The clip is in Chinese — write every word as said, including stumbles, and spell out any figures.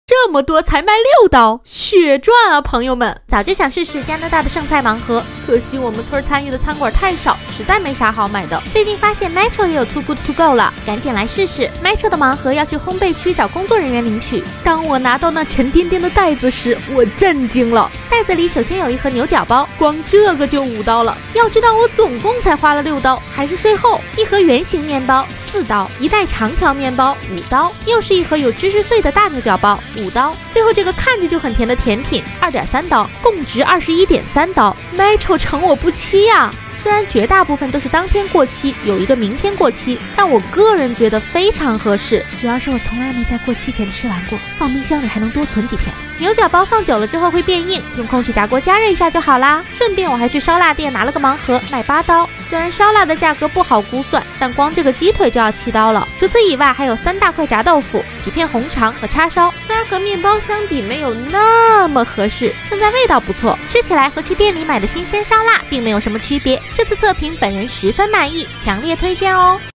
这么多才卖六刀，血赚啊！朋友们，早就想试试加拿大的剩菜盲盒，可惜我们村参与的餐馆太少，实在没啥好买的。最近发现 Metro 也有 Too Good To Go 了，赶紧来试试。Metro 的盲盒要去烘焙区找工作人员领取。当我拿到那沉甸甸的袋子时，我震惊了。袋子里首先有一盒牛角包，光这个就五刀了。要知道我总共才花了六刀，还是税后。一盒圆形面包四刀，一袋长条面包五刀，又是一盒有芝士碎的大牛角包五刀，最后这个看着就很甜的甜品二点三刀，共值二十一点三刀。Metro 成我不欺呀！虽然绝大部分都是当天过期，有一个明天过期，但我个人觉得非常合适，主要是我从来没在过期前吃完过，放冰箱里还能多存几天。牛角包放久了之后会变硬，用空气炸锅加热一下就好啦。顺便我还去烧腊店拿了个盲盒，卖八刀。虽然烧腊的价格不好估算，但光这个鸡腿就要七刀了。除此以外，还有三大块炸豆腐、几片红肠和叉烧。虽然和面包相比没有那么合适，胜在味道不错，吃起来和去店里买的新鲜烧腊并没有什么区别。这次测评本人十分满意，强烈推荐哦。